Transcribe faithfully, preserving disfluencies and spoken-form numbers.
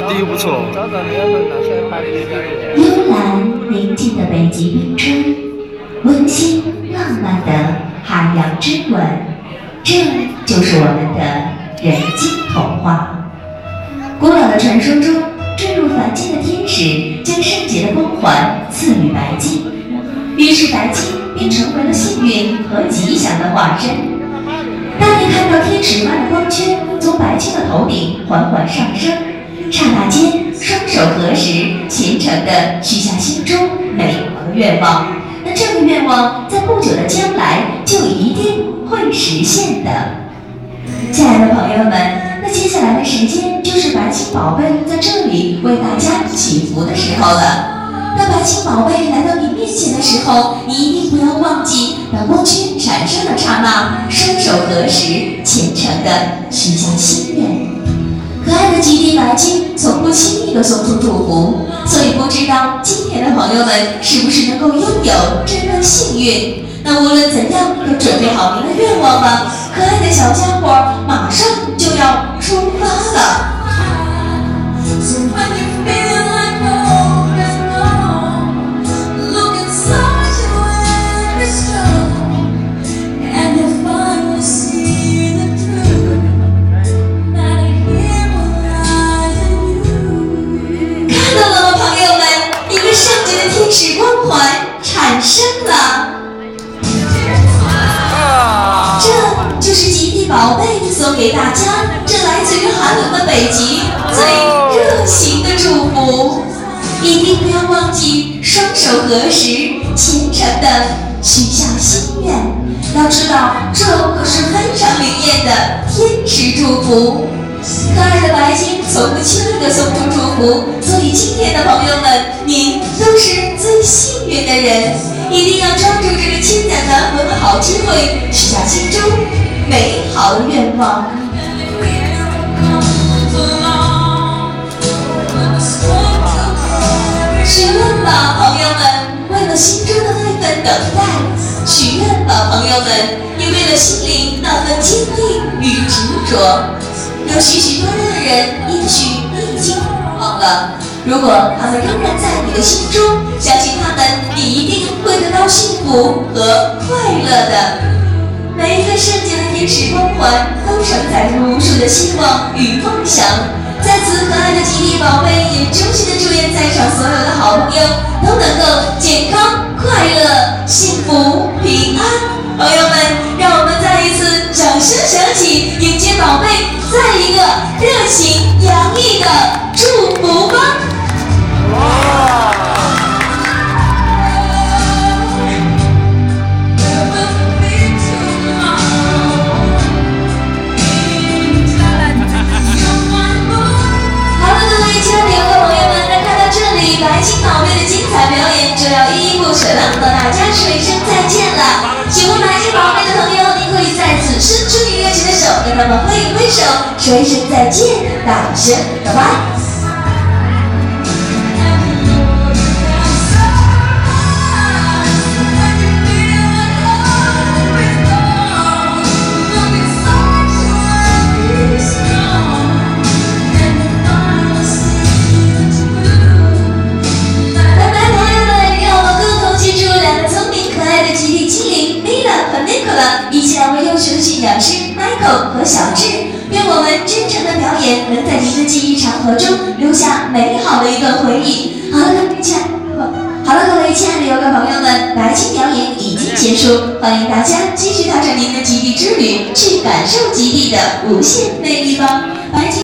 地不错。 幽蓝宁静的北极冰川，温馨浪漫的海洋之吻，这就是我们的人间童话。古老的传说中，坠入凡间的天使将圣洁的光环赐予白金，于是白金便成为了幸运和吉祥的化身。当你看到天使般的光圈从白金的头顶缓缓上升，刹那间双手合十，虔诚地许下心中美好的愿望，那这个愿望在不久的将来就一定会实现的。亲爱的朋友们，那接下来的时间就是白金宝贝在这里为大家祈福的时候了。当白金宝贝来到你面前的时候，你一定不要忘记，当光圈产生的刹那，双手合十，虔诚地许下心愿。可爱的极地白金从不轻易地送出祝福，所以不知道今天的朋友们是不是能够拥有这份幸运。那无论怎样，都准备好您的愿望吧，可爱的小家伙马上就要出发了。产生了，这就是极地宝贝送给大家，这来自于寒冷的北极最热情的祝福。一定不要忘记双手合十，虔诚地许下心愿。要知道，这可是非常灵验的天使祝福。可爱的白金从不轻易地送出祝福，所以今天的朋友们，您都是最幸运的人，一定要抓住这个千载难逢的好机会，许下心中美好的愿望。许愿吧，朋友们，为了心中的那份等待；许愿吧，朋友们，也为了心里那份坚定与执着。有许许多多的人，也许你已经忘了，如果他们仍然在你的心中，相信他们，你一定会得到幸福和快乐的。每一个圣洁的天使光环，都承载着无数的希望与梦想。在此，可爱的极地宝贝也衷心的祝愿在场所有的好朋友都能够健康、快乐、幸福、平安。朋友们，让我们再一次掌声响起，迎接宝贝再一个热情洋溢的祝福吧！哇！好了，各位亲爱的游客朋友们，那看到这里，白金宝贝的精彩表演就要依依不舍的和大家说一声再见了。喜欢白金宝贝的朋友，您可以在此伸出你热情的手，跟他们挥一挥手，说一声再见，大声拜拜。一起来为优秀的驯养师 Michael 和小智，愿我们真诚的表演能在您的记忆长河中留下美好的一段回忆。好了，各位亲爱的，好了，各位亲爱的游客朋友们，白金表演已经结束，欢迎大家继续踏上您的极地之旅，去感受极地的无限魅力吧。白金。